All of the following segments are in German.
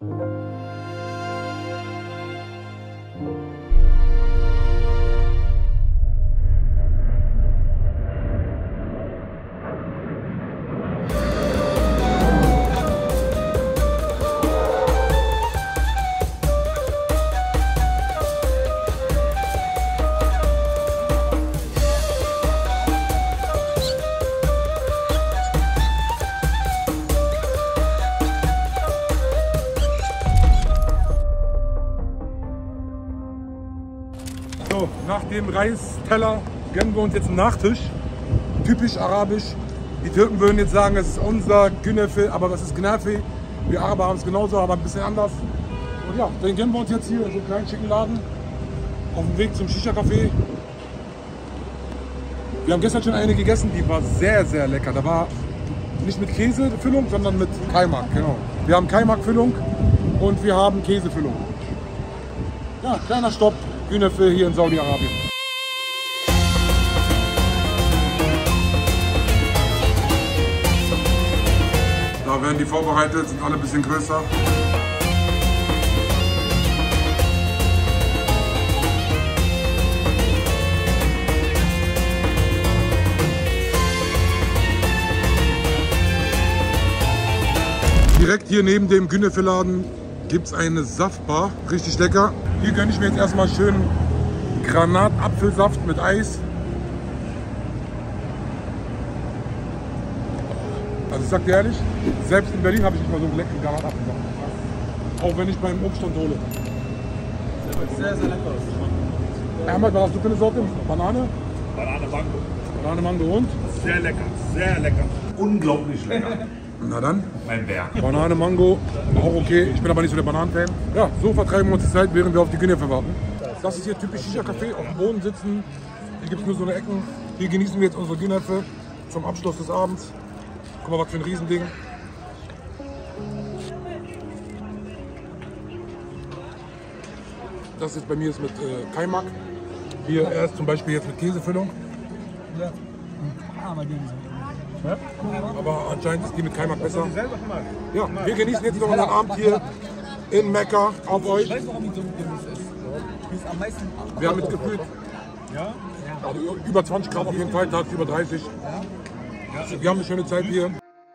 So, nach dem Reisteller gönnen wir uns jetzt einen Nachtisch. Typisch arabisch. Die Türken würden jetzt sagen, es ist unser Günefe, aber das ist Gnafe. Wir Araber haben es genauso, aber ein bisschen anders. Und ja, den gönnen wir uns jetzt hier in so einen kleinen schicken Laden. Auf dem Weg zum Shisha-Café. Wir haben gestern schon eine gegessen, die war sehr, sehr lecker. Da war nicht mit Käsefüllung, sondern mit Kaimak. Genau. Wir haben Kaimak-Füllung und wir haben Käsefüllung. Ja, kleiner Stopp. Günefe hier in Saudi-Arabien. Da werden die vorbereitet, sind alle ein bisschen größer. Direkt hier neben dem Günefe-Laden gibt es eine Saftbar, richtig lecker. Hier gönne ich mir jetzt erstmal schön Granatapfelsaft mit Eis. Also ich sag dir ehrlich, selbst in Berlin habe ich nicht mal so einen leckeren Granatapfelsaft. Auch wenn ich beim Obststand hole. Der wird sehr, sehr lecker aus. Ahmed, was hast du für eine Sorte? Banane? Banane Mango. Banane Mango und? Sehr lecker, sehr lecker. Unglaublich lecker. Na dann. Mein Bär. Banane, Mango, auch okay. Ich bin aber nicht so der Bananen-Fan. Ja, so vertreiben wir uns die Zeit, während wir auf die Günefe warten. Das ist hier typisch Shisha-Café, auf dem Boden sitzen. Hier gibt es nur so eine Ecken. Hier genießen wir jetzt unsere Günefe zum Abschluss des Abends. Guck mal, was für ein Riesending. Das jetzt bei mir ist mit Kaimak. Hier erst zum Beispiel jetzt mit Käsefüllung. Ja. Ja? Aber anscheinend ist die mit Kaimak besser. Ja, wir genießen jetzt noch unseren Abend hier in Mekka auf euch. Ich weiß, warum die so genuss ist. Die ist am meisten. Wir haben jetzt gefühlt also über 20 Grad auf jeden Fall, tagsüber über 30. Wir haben eine schöne Zeit hier.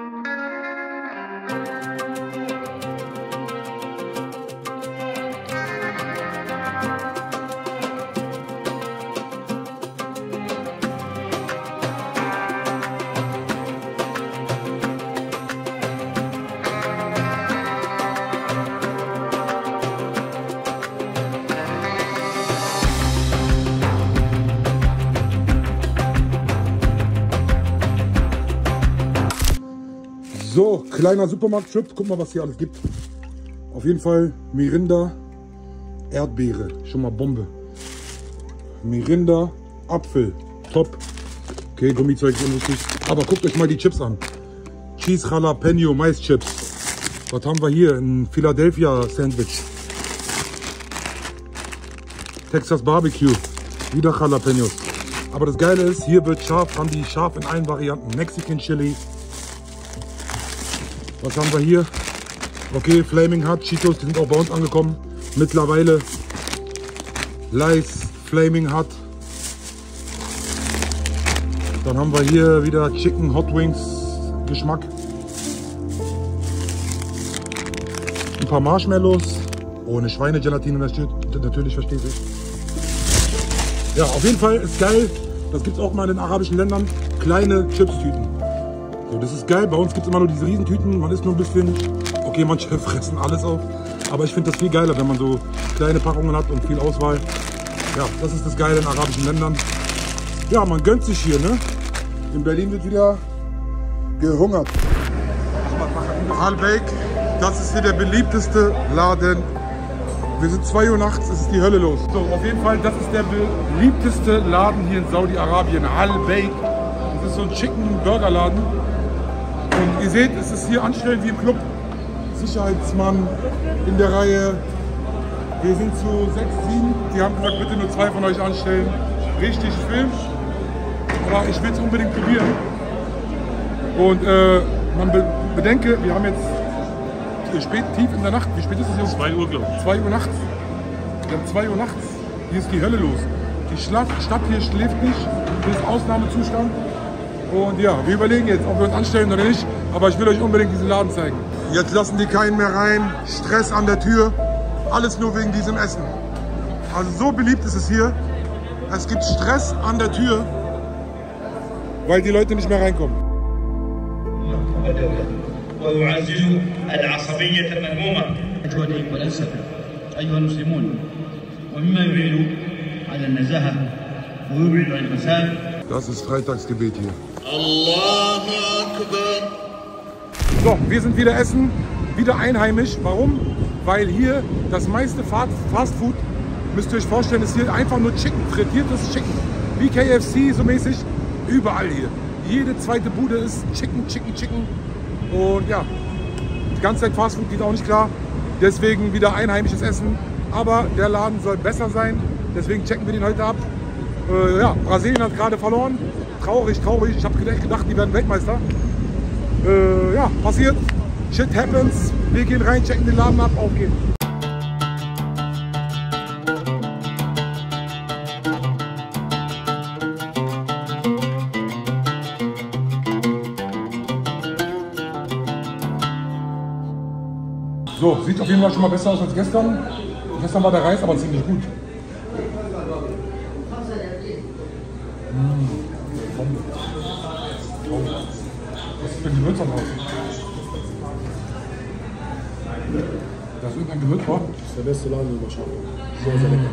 So, kleiner Supermarkt-Trip. Guck mal, was hier alles gibt. Auf jeden Fall Mirinda, Erdbeere. Schon mal Bombe. Mirinda, Apfel. Top. Okay, Gummizeug ist unwichtig. Aber guckt euch mal die Chips an. Cheese Jalapeno Maischips. Was haben wir hier? Ein Philadelphia Sandwich. Texas Barbecue. Wieder Jalapenos. Aber das Geile ist, hier wird scharf, haben die scharf in allen Varianten. Mexican Chili. Was haben wir hier? Okay, Flaming Hot Cheetos, die sind auch bei uns angekommen. Mittlerweile Lays Flaming Hot. Dann haben wir hier wieder Chicken Hot Wings Geschmack. Ein paar Marshmallows. Ohne Schweinegelatine natürlich, versteht sich. Ja, auf jeden Fall ist geil. Das gibt es auch mal in den arabischen Ländern. Kleine Chips-Tüten. So, das ist geil. Bei uns gibt es immer nur diese Riesentüten. Man isst nur ein bisschen. Okay, manche fressen alles auf. Aber ich finde das viel geiler, wenn man so kleine Packungen hat und viel Auswahl. Ja, das ist das Geile in arabischen Ländern. Ja, man gönnt sich hier, ne? In Berlin wird wieder gehungert. Al-Baik, das ist hier der beliebteste Laden. Wir sind 2 Uhr nachts, es ist die Hölle los. So, auf jeden Fall, das ist der beliebteste Laden hier in Saudi-Arabien. Al-Baik. Das ist so ein Chicken Burger Laden. Und ihr seht, es ist hier anstellend wie im Club. Sicherheitsmann in der Reihe. Wir sind zu 6, 7. Die haben gesagt, bitte nur 2 von euch anstellen. Richtig Film. Aber ich will es unbedingt probieren. Und man bedenke, wir haben jetzt tief in der Nacht. Wie spät ist es jetzt? 2 Uhr, glaube ich. 2 Uhr nachts. Wir haben 2 Uhr nachts. Hier ist die Hölle los. Die Stadt hier schläft nicht. Hier ist Ausnahmezustand. Und ja, wir überlegen jetzt, ob wir uns anstellen oder nicht. Aber ich will euch unbedingt diesen Laden zeigen. Jetzt lassen die keinen mehr rein. Stress an der Tür. Alles nur wegen diesem Essen. Also so beliebt ist es hier. Es gibt Stress an der Tür, weil die Leute nicht mehr reinkommen. ويعزز العصبية المذمومة والأسف أيها المسلمون ومما يعين على النزاهة ويبعد عن الفساد. Das ist Freitagsgebet hier. Allahu Akbar. So, wir sind wieder essen, wieder einheimisch. Warum? Weil hier das meiste Fast Food, müsst ihr euch vorstellen, ist hier einfach nur Chicken, frittiertes Chicken. Wie KFC so mäßig, überall hier. Jede zweite Bude ist Chicken, Chicken, Chicken. Und ja, die ganze Zeit Fast Food geht auch nicht klar. Deswegen wieder einheimisches Essen. Aber der Laden soll besser sein. Deswegen checken wir den heute ab. Ja, Brasilien hat gerade verloren. Traurig, traurig. Ich habe gedacht, die werden Weltmeister. Ja, passiert. Shit happens. Wir gehen rein, checken den Laden ab, auf geht's. So, sieht auf jeden Fall schon mal besser aus als gestern. Gestern war der Reis aber ziemlich gut. Was ist für ein Gewürz da drauf? Da ist irgendein Gewürz drauf. Das ist der beste Laden, den wir schauen. Sehr, sehr lecker.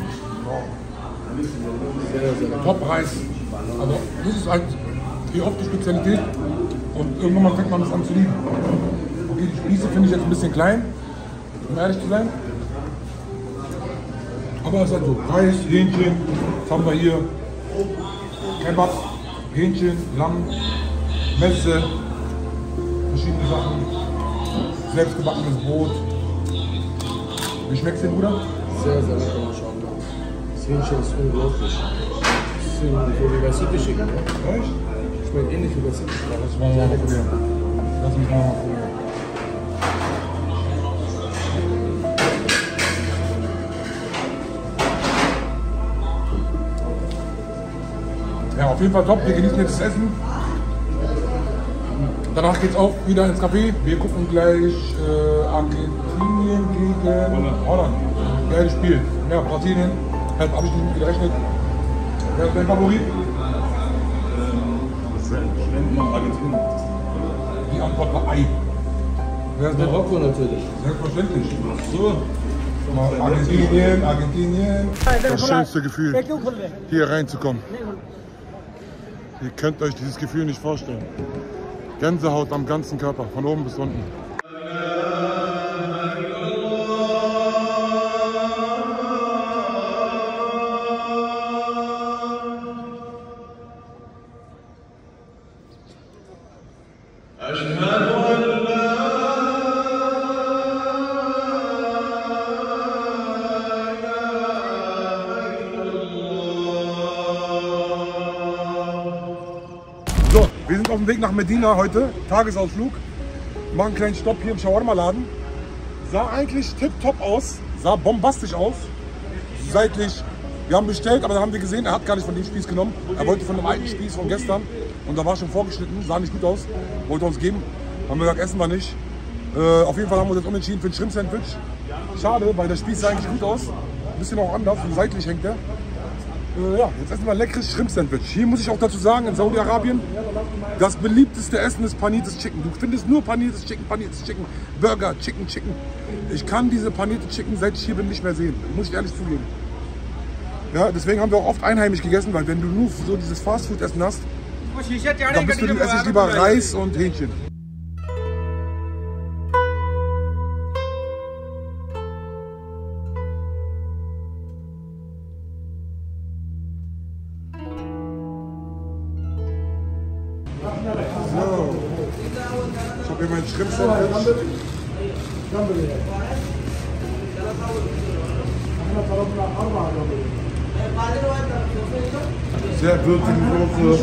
Sehr, sehr lecker. Top-Reis. Also das ist halt hier oft die Spezialität und irgendwann mal fängt man das an zu lieben. Okay, die Spieße finde ich jetzt ein bisschen klein, um ehrlich zu sein. Aber es ist halt so, Reis, Hähnchen, was haben wir hier? Kebab, Hähnchen, Lamm, Messe, verschiedene Sachen, selbstgebackenes Brot. Wie schmeckt's dir, Bruder? Sehr, sehr lecker, Maschallah. Das Hähnchen ist unglaublich. Das ist so wie bei City Chicken, ne? Echt? Schmeckt ähnlich wie bei City Chicken. Das wollen wir mal probieren. Lass mich mal probieren. Ja, auf jeden Fall top. Wir genießen jetzt das Essen. Danach geht's auch wieder ins Café. Wir gucken gleich Argentinien gegen Holland. Geiles Spiel. Ja, Brasilien. Habe ich nicht mit gerechnet. Wer ist dein Favorit? Argentinien. Die Antwort war Ei. Wer ist Marokko natürlich. Selbstverständlich. So. Argentinien. Das schönste Gefühl, hier reinzukommen. Ihr könnt euch dieses Gefühl nicht vorstellen. Gänsehaut am ganzen Körper, von oben bis unten. So, wir sind auf dem Weg nach Medina heute, Tagesausflug. Machen einen kleinen Stopp hier im Shawarma-Laden. Sah eigentlich tipptopp aus, sah bombastisch aus. Seitlich, wir haben bestellt, aber dann haben wir gesehen, er hat gar nicht von dem Spieß genommen. Er wollte von dem alten Spieß von gestern und da war schon vorgeschnitten, sah nicht gut aus. Wollte uns geben, haben wir gesagt, essen wir nicht. Auf jeden Fall haben wir uns jetzt umentschieden für ein Shrimp-Sandwich. Schade, weil der Spieß sah eigentlich gut aus. Ein bisschen auch anders, und seitlich hängt der. Ja, jetzt essen wir ein leckeres Shrimp-Sandwich. Hier muss ich auch dazu sagen, in Saudi-Arabien, das beliebteste Essen ist paniertes Chicken. Du findest nur paniertes Chicken, Burger, Chicken. Ich kann diese panierte Chicken, seit ich hier bin, nicht mehr sehen. Muss ich ehrlich zugeben. Ja, deswegen haben wir auch oft einheimisch gegessen, weil wenn du nur so dieses Fastfood-Essen hast, dann esse ich lieber Reis und Hähnchen. So, ich habe hier mein Shrimp-Sandwich. Sehr würzige Soße,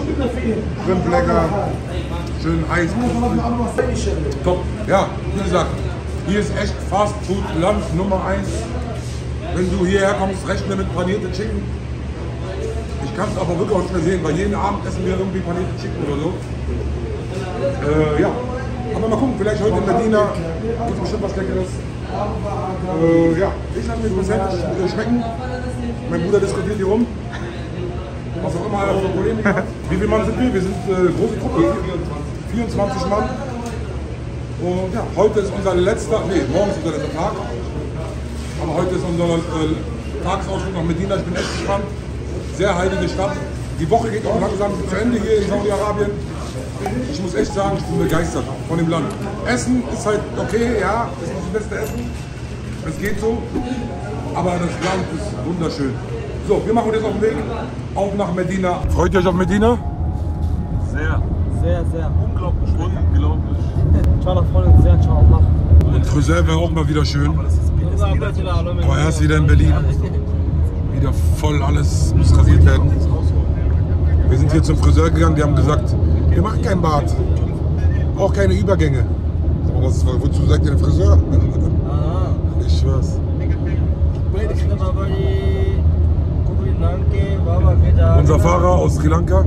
Shrimp lecker, schön heiß. Top. Ja, wie gesagt, Hier ist echt Fast Food Land Nummer 1. Wenn du hierher kommst, rechne mit panierte Chicken. Ich kann es aber wirklich auch nicht mehr sehen, weil jeden Abend essen wir irgendwie panierte Chicken oder so. Ja, aber mal gucken, vielleicht heute in Medina gibt es bestimmt was Leckeres. Ja, ich lasse mir das schmecken. Mein Bruder diskutiert hier rum. Was auch immer er für Polemik hat. Wie viele Mann sind wir? Wir sind große Truppe, 24 Mann. Und ja, heute ist unser letzter, morgen ist unser letzter Tag. Aber heute ist unser Tagesausflug nach Medina. Ich bin echt gespannt. Sehr heilige Stadt. Die Woche geht auch langsam zu Ende hier in Saudi-Arabien. Ich muss echt sagen, ich bin begeistert von dem Land. Essen ist halt okay, ja, ist nicht das beste Essen. Es geht so. Aber das Land ist wunderschön. So, wir machen uns jetzt auf den Weg auf nach Medina. Freut ihr euch auf Medina? Sehr. Sehr, sehr. Unglaublich. Unglaublich. Inshallah freuen uns sehr, inshallah. Und Friseur wäre auch mal wieder schön. Aber er ist wieder in Berlin. Wieder voll alles muss rasiert werden. Wir sind hier zum Friseur gegangen, die haben gesagt, wir machen kein Bart. Auch keine Übergänge. Wozu sagt ihr den Friseur? Ich schwör's. Unser Fahrer aus Sri Lanka.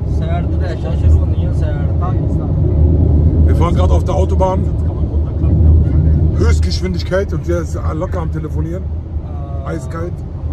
Wir fahren gerade auf der Autobahn. Höchstgeschwindigkeit und der ist locker am Telefonieren. Eiskalt.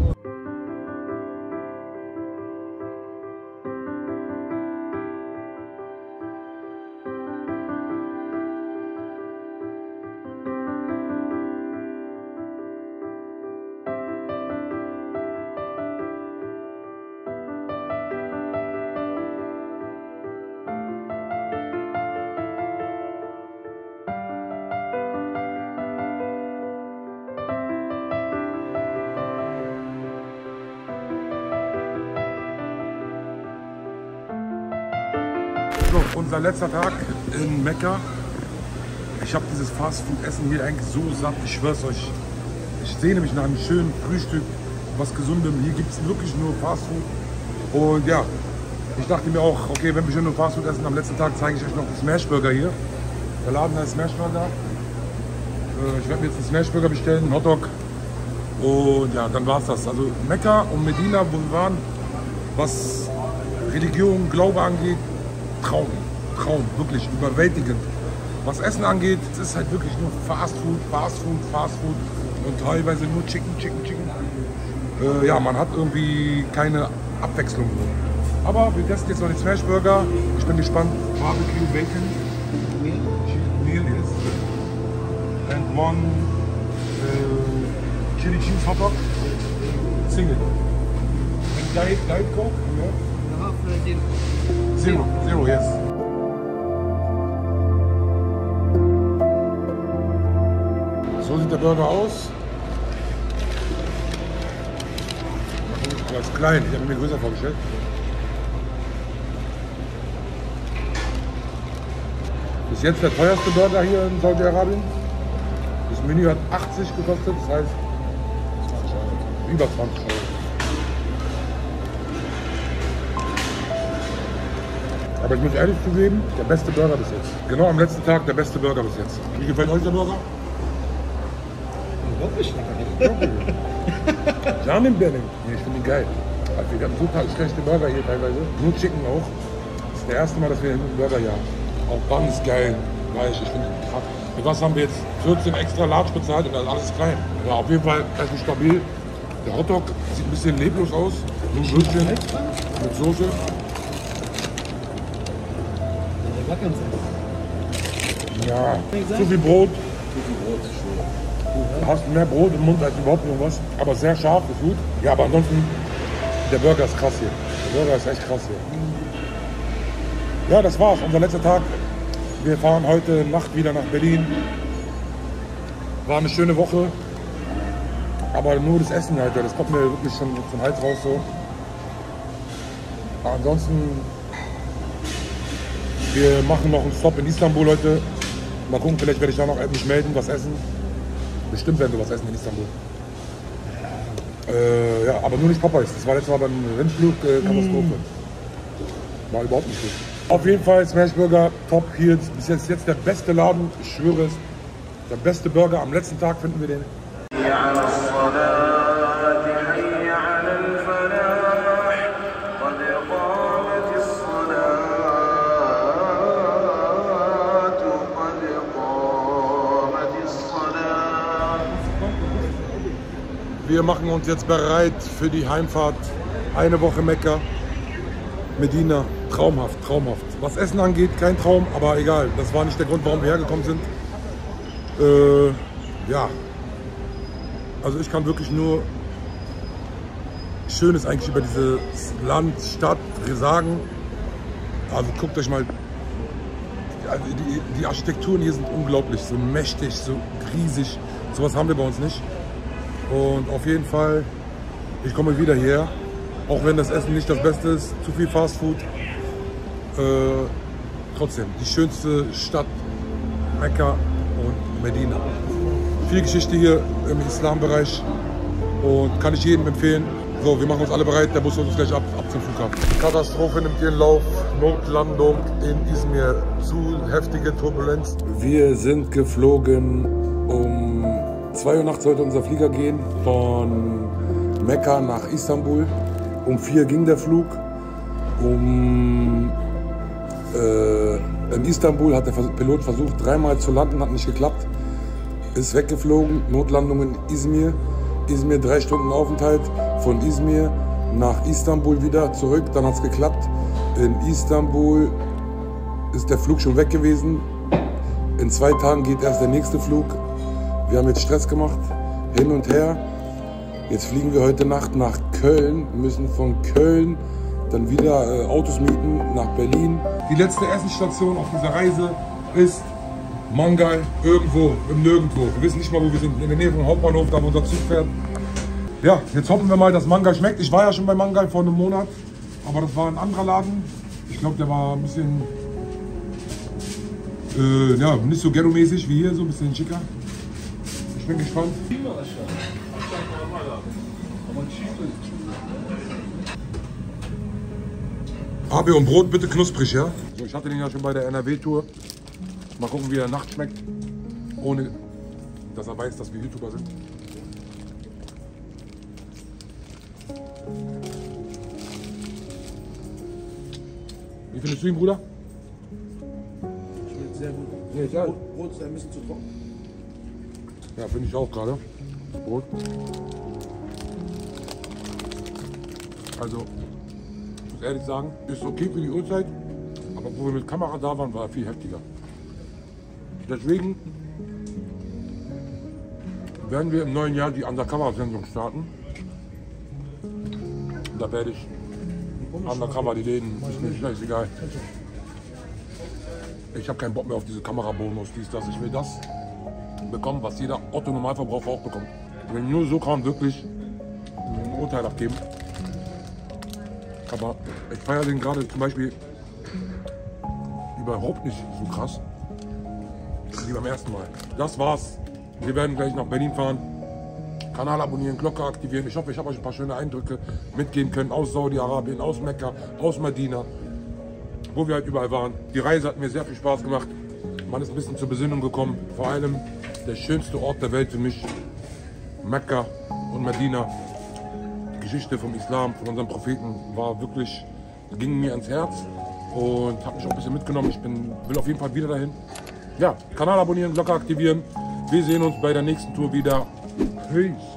So, unser letzter Tag in Mekka. Ich habe dieses Fastfood-Essen hier eigentlich so satt, ich schwör's euch. Ich sehne mich nach einem schönen Frühstück, was Gesundem. Hier gibt es wirklich nur Fastfood. Und ja, ich dachte mir auch, okay, wenn wir schon nur Fastfood essen, am letzten Tag zeige ich euch noch die Smashburger hier. Der Laden heißt Smashburger. Ich werde mir jetzt einen Smashburger bestellen, einen Hotdog. Und ja, dann war's das. Also Mekka und Medina, wo wir waren, was Religion, Glaube angeht, Traum, wirklich überwältigend. Was Essen angeht, es ist halt wirklich nur Fastfood und teilweise nur Chicken. Ja, man hat irgendwie keine Abwechslung. Aber wir testen jetzt noch den Smashburger. Ich bin gespannt. Barbecue Bacon. Meal is. And one Chili Cheese Hot Dog. Single. And Diet Coke? Yeah. Zero, yes. So sieht der Burger aus. Aber ist klein, ich habe mir größer vorgestellt. Bis jetzt der teuerste Burger hier in Saudi-Arabien. Das Menü hat 80 gekostet, das heißt über 20 Euro. Aber ich muss ehrlich zugeben, der beste Burger bis jetzt. Genau am letzten Tag der beste Burger bis jetzt. Wie gefällt euch der Burger? Wirklich lecker. Jamin Benning. Nee, ich finde ihn geil. Also wir haben total schlechte Burger hier teilweise. Nur Chicken auch. Das ist das erste Mal, dass wir einen Burger hier haben. Auch Bun ist geil. Weich, ich finde ihn krass. Für was haben wir jetzt 14 extra Large bezahlt und alles klein. Ja, auf jeden Fall Essen stabil. Der Hotdog sieht ein bisschen leblos aus. Nur Würstchen mit Soße. Ja, zu viel Brot. Du hast mehr Brot im Mund als überhaupt irgendwas. Aber sehr scharf, ist gut. Ja, aber ansonsten, der Burger ist krass hier. Der Burger ist echt krass hier. Ja, das war's, unser letzter Tag. Wir fahren heute Nacht wieder nach Berlin. War eine schöne Woche. Aber nur das Essen halt, das kommt mir wirklich schon zum Hals raus so. Aber ansonsten, wir machen noch einen Stop in Istanbul heute. Mal gucken, vielleicht werde ich da noch mich melden, was essen. Bestimmt werden wir was essen in Istanbul. Ja, aber nur nicht Popeyes. Das war letztes Mal beim Rindflug Katastrophe. War überhaupt nicht gut. Auf jeden Fall Smashburger top hier. Bis jetzt der beste Laden, ich schwöre es. Der beste Burger am letzten Tag finden wir den. Wir machen uns jetzt bereit für die Heimfahrt. Eine Woche Mekka, Medina. Traumhaft, traumhaft. Was Essen angeht, kein Traum, aber egal. Das war nicht der Grund, warum wir hergekommen sind. Ja, also ich kann wirklich nur Schönes eigentlich über dieses Land, Stadt sagen. Also guckt euch mal, also die Architekturen hier sind unglaublich, so mächtig, so riesig. Sowas haben wir bei uns nicht. Und auf jeden Fall, ich komme wieder hierher, auch wenn das Essen nicht das Beste ist, zu viel Fast Food. Trotzdem, die schönste Stadt, Mekka und Medina. Viel Geschichte hier im Islambereich und kann ich jedem empfehlen. So, wir machen uns alle bereit, der Bus holt uns gleich ab zum Flughafen. Katastrophe nimmt ihren Lauf, Notlandung in Izmir, zu heftige Turbulenz. Wir sind geflogen, um 2 Uhr nachts sollte unser Flieger gehen, von Mekka nach Istanbul. Um 4 ging der Flug. In Istanbul hat der Pilot versucht, 3-mal zu landen, hat nicht geklappt. Ist weggeflogen, Notlandung in Izmir. Izmir 3 Stunden Aufenthalt, von Izmir nach Istanbul wieder zurück, dann hat es geklappt. In Istanbul ist der Flug schon weg gewesen. In 2 Tagen geht erst der nächste Flug. Wir haben jetzt Stress gemacht, hin und her. Jetzt fliegen wir heute Nacht nach Köln, müssen von Köln dann wieder Autos mieten nach Berlin. Die letzte Essensstation auf dieser Reise ist Mangal, irgendwo, im Nirgendwo. Wir wissen nicht mal, wo wir sind, in der Nähe vom Hauptbahnhof, da wo unser Zug fährt. Ja, jetzt hoffen wir mal, dass Mangal schmeckt. Ich war ja schon bei Mangal vor einem Monat, aber das war ein anderer Laden. Ich glaube, der war ein bisschen, ja, nicht so ghetto-mäßig wie hier, so ein bisschen schicker. Ich bin gespannt. Abi und Brot bitte knusprig, ja? So, ich hatte den ja schon bei der NRW-Tour. Mal gucken, wie er nachts schmeckt, ohne dass er weiß, dass wir YouTuber sind. Wie findest du ihn, Bruder? Schmeckt sehr gut. Ja, Brot ist ein bisschen zu trocken. ja, finde ich auch gerade. Das Brot. Also, ich muss ehrlich sagen, ist okay für die Uhrzeit, aber wo wir mit Kamera da waren, war er viel heftiger. Deswegen werden wir im neuen Jahr die Undercover-Sendung starten. Und da werde ich Undercover die Läden, ist mir scheißegal. Ich habe keinen Bock mehr auf diese Kamerabonus, dies, das. Ich will das bekommen, was jeder Otto-Normalverbraucher auch bekommt. Ich will nur so kann wirklich ein Urteil abgeben. Aber ich feiere den gerade zum Beispiel überhaupt nicht so krass wie beim ersten Mal. Das war's. Wir werden gleich nach Berlin fahren. Kanal abonnieren, Glocke aktivieren. Ich hoffe, ich habe euch ein paar schöne Eindrücke mitgeben können aus Saudi-Arabien, aus Mekka, aus Medina, wo wir halt überall waren. Die Reise hat mir sehr viel Spaß gemacht. Man ist ein bisschen zur Besinnung gekommen. Vor allem der schönste Ort der Welt für mich, Mekka und Medina. Die Geschichte vom Islam, von unserem Propheten war wirklich, ging mir ans Herz und hat mich auch ein bisschen mitgenommen. Ich will auf jeden Fall wieder dahin. Ja, Kanal abonnieren, Glocke aktivieren. Wir sehen uns bei der nächsten Tour wieder. Peace.